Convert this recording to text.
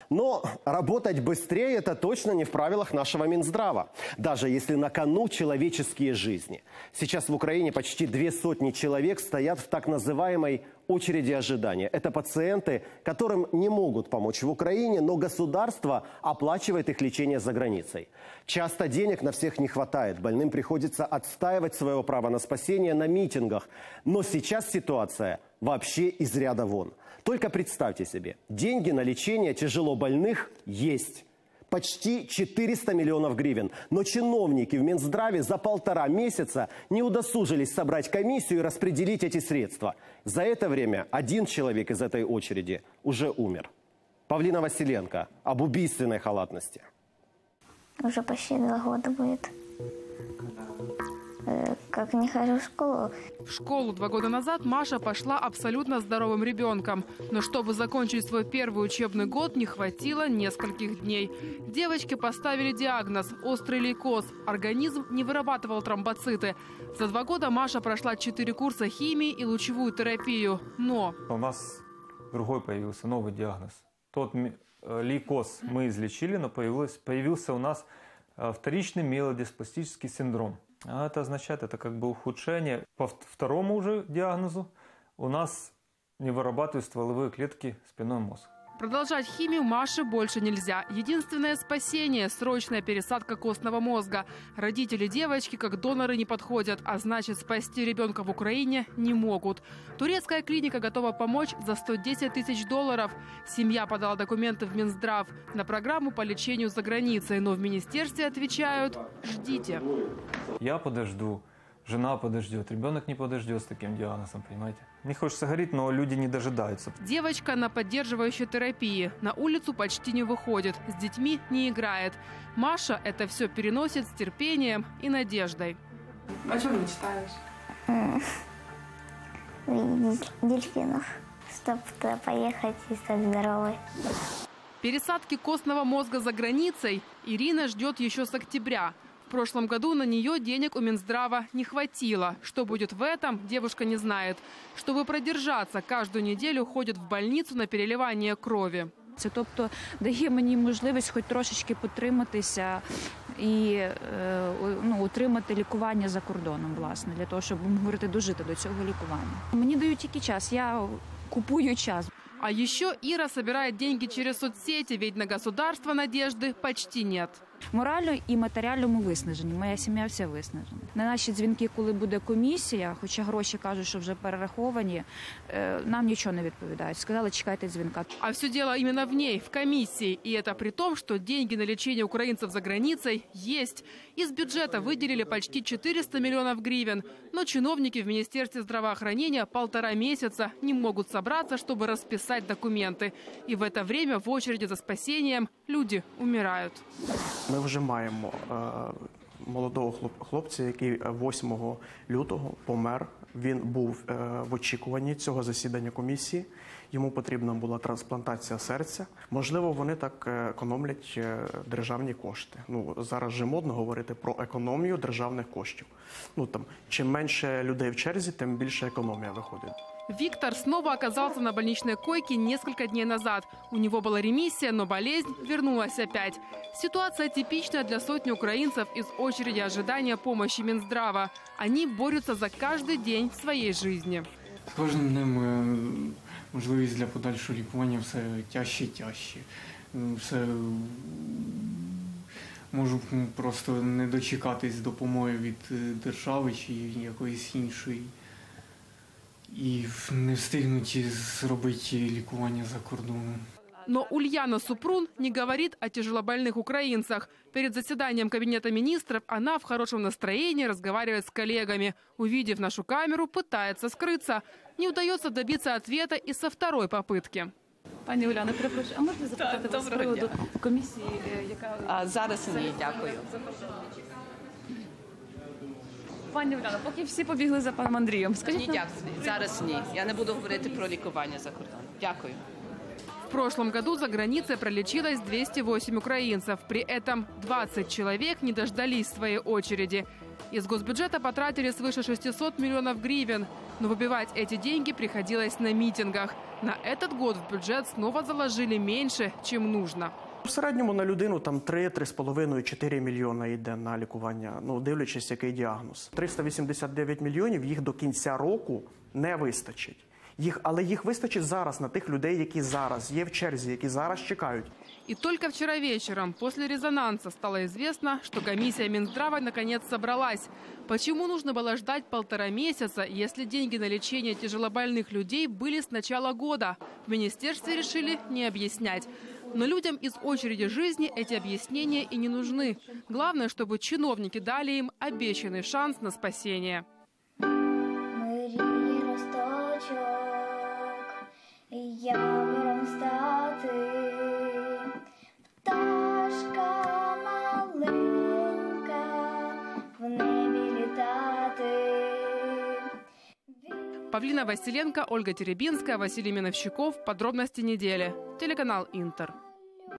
Но работать быстрее – это точно не в правилах нашего Минздрава, даже если на кону человеческие жизни. Сейчас в Украине почти 200 человек стоят в так называемой очереди ожидания. Это пациенты, которым не могут помочь в Украине, но государство оплачивает их лечение за границей. Часто денег на всех не хватает. Больным приходится отстаивать свое право на спасение на митингах. Но сейчас ситуация вообще из ряда вон. Только представьте себе, деньги на лечение тяжело больных есть. Почти 400 миллионов гривен. Но чиновники в Минздраве за 1,5 месяца не удосужились собрать комиссию и распределить эти средства. За это время один человек из этой очереди уже умер. Павлина Василенко об убийственной халатности. Уже почти 2 года будет. Как не хожу в школу. В школу 2 года назад Маша пошла абсолютно здоровым ребенком. Но чтобы закончить свой первый учебный год, не хватило нескольких дней. Девочке поставили диагноз – острый лейкоз. Организм не вырабатывал тромбоциты. За 2 года Маша прошла 4 курса химии и лучевую терапию. Но у нас другой появился, новый диагноз. Тот лейкоз мы излечили, но появился у нас вторичный миелодиспластический синдром. А это означает, это как бы ухудшение. По второму уже диагнозу у нас не вырабатывают стволовые клетки спинной мозг. Продолжать химию Маше больше нельзя. Единственное спасение – срочная пересадка костного мозга. Родители девочки как доноры не подходят, а значит, спасти ребенка в Украине не могут. Турецкая клиника готова помочь за $110 тысяч. Семья подала документы в Минздрав на программу по лечению за границей, но в министерстве отвечают – ждите. Я подожду, жена подождет, ребенок не подождет с таким диагнозом, понимаете? Не хочется говорить, но люди не дожидаются. Девочка на поддерживающей терапии. На улицу почти не выходит, с детьми не играет. Маша это все переносит с терпением и надеждой. О чем мечтаешь? Видеть дельфинов, чтобы туда поехать и стать здоровой. Пересадки костного мозга за границей Ирина ждет еще с октября. В прошлом году на нее денег у Минздрава не хватило. Что будет в этом, девушка не знает. Чтобы продержаться, каждую неделю ходит в больницу на переливание крови. Це, тобто, дає мені можливість хоч трошечки потриматися і отримати лікування за кордоном, власне, для того, щоб, говорити, дожити до цього лікування. Мені дають тільки час, я купую час. А еще Ира собирает деньги через соцсети, ведь на государство надежды почти нет. Морально і матеріально ми виснажені. Моя сім'я вся виснажена. На наші дзвінки, коли буде комісія, хоча гроші кажуть, що вже перераховані, нам нічого не відповідають. Сказали, чекайте дзвінка. А все дело именно в ней, в комиссии. И это при том, что деньги на лечение украинцев за границей есть. Из бюджета выделили почти 400 миллионов гривен. Но чиновники в Министерстве здравоохранения 1,5 месяца не могут собраться, чтобы расписать документы. И в это время в очереди за спасением люди умирают. Ми вже маємо молодого хлопця, який 8 лютого помер. Він був в очікуванні цього засідання комісії. Йому потрібна була трансплантація серця. Можливо, вони так економлять державні кошти. Зараз же модно говорити про економію державних коштів. Чим менше людей в черзі, тем більше економія виходить. Виктор снова оказался на больничной койке несколько дней назад. У него была ремиссия, но болезнь вернулась опять. Ситуация типичная для сотни украинцев из очереди ожидания помощи Минздрава. Они борются за каждый день своей жизни. З кожним днем можливість для подальшого лікування все тяжче і тяжче. Можу просто не дочекатись допомоги від держави чи якоїсь іншої. І не встигнуть зробити лікування за кордоном. Но Ульяна Супрун не говорит о тяжелобольных украинцах. Перед заседанием Кабинета министров она в хорошем настроении разговаривает с коллегами. Увидев нашу камеру, пытается скрыться. Не удается добиться ответа и со второй попытки. Пані Уляна, перепрошую, а можна запитати вас з приводу комісії, яка... Зараз ні, дякую. Пані Уляна, поки всі побігли за паном Андрієм. Скажіть, ні, дякую. Зараз ні. Я не буду говорити про лікування за кордоном. Дякую. В прошлом году за границей пролечилось 208 украинцев. При этом 20 человек не дождались своей очереди. Из госбюджета потратили свыше 600 миллионов гривен. Но выбивать эти деньги приходилось на митингах. На этот год в бюджет снова заложили меньше, чем нужно. В середньому на людину там 3,5-4 мільйона йде на лікування, дивлячись, який діагноз. 389 мільйонів їх до кінця року не вистачить. Але їх вистачить зараз на тих людей, які зараз є в черзі, які зараз чекають. И только вчера вечером, после резонанса, стало известно, что комиссия Минздрава наконец собралась. Почему нужно было ждать 1,5 месяца, если деньги на лечение тяжелобольных людей были с начала года? В министерстве решили не объяснять. Но людям из очереди жизни эти объяснения и не нужны. Главное, чтобы чиновники дали им обещанный шанс на спасение. Павлина Василенко, Ольга Теребинская, Василий Миновщиков. Подробности недели. Телеканал Интер.